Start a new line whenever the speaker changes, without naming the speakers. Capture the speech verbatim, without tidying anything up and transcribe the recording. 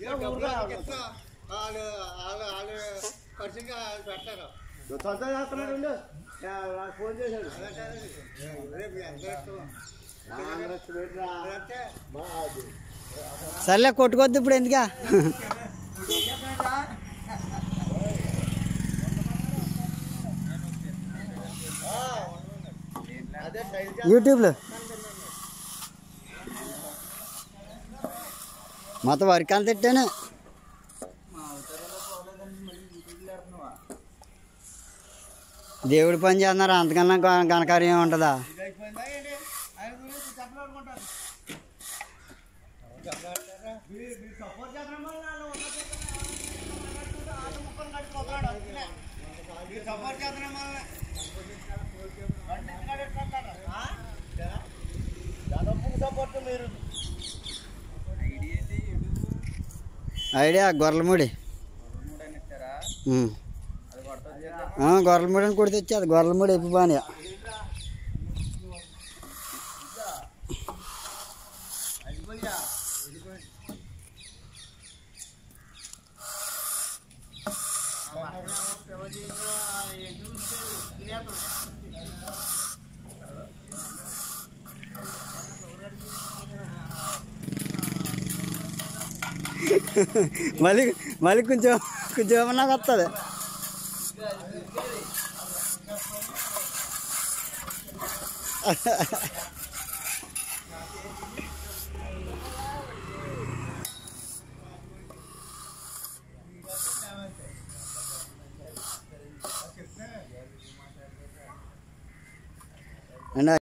phone చేశాడు సర్లే కొట్టుకోద్దు ఇప్పుడు ఎందుకా యూట్యూబ్లో మొత్తం వర్క్ అంత తిట్టాను దేవుడి పని చేస్తున్నారు అంతకన్నా ఘనకార్యం ఉంటుందా ఐడియా గొర్రెలమూడి గొర్రెలమూడి అని కొడితే వచ్చేది గొర్రెలమూడి ఎప్పు బాగా మళ్ళీ మళ్ళీ కొంచెం కొంచెం ఏమన్నా వస్తుంది